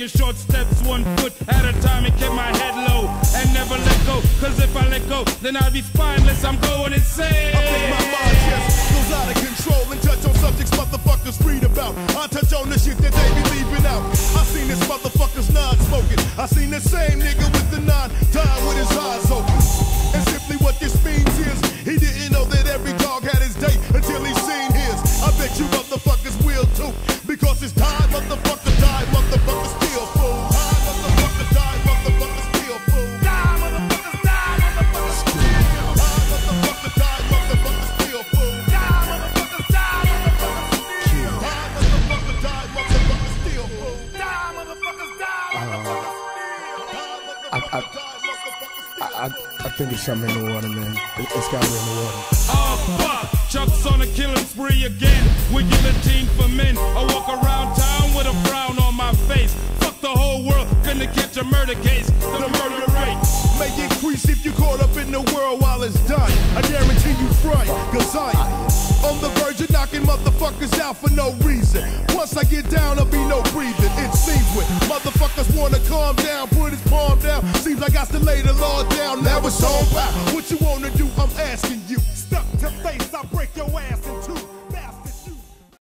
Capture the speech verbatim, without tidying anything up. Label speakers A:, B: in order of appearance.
A: taking short steps, one foot at a time, and kept my head low and never let go. Cause if I let go, then I'll be spineless. I'm going insane.
B: I think my mind just goes out of control and touch on subjects motherfuckers read about. I touch on the shit that they be leaving out. I seen this motherfucker's non-smoking. I seen the same nigga with the nine dying with his eyes open. And simply what this means is he didn't know that every dog had his day until he seen his. I bet you motherfuckers will too, because it's time, motherfucker, die, motherfucker, still fool. Die, motherfucker, die, motherfucker, still fool. Die, motherfucker, die, motherfucker, still fool. Die, motherfucker, die, motherfucker, still fool. Die, motherfucker, die, motherfucker, still. Die, motherfucker, die, motherfucker, still fool. Die, motherfuckers, die, motherfucker, still. Die, motherfucker, die, motherfucker, still.
C: I, I think it's something in the water, man. It, it's got to be in the water.
A: Oh, fuck! Chuck's on a killing spree again. With guillotine for men. I walk around town with a frown on my face. Fuck the whole world, gonna catch a murder case. The, the murder rate
B: may increase if you caught up in the world while it's done. I guarantee you front, cause I on the verge of knocking motherfuckers out for no reason. Once I get down, I'll be no breathing. It seems when motherfuckers wanna calm down, put his palm down. Seems like I still lay the law down. Now it's on back. What you wanna do? I'm asking you. Stuck to face, I break your ass in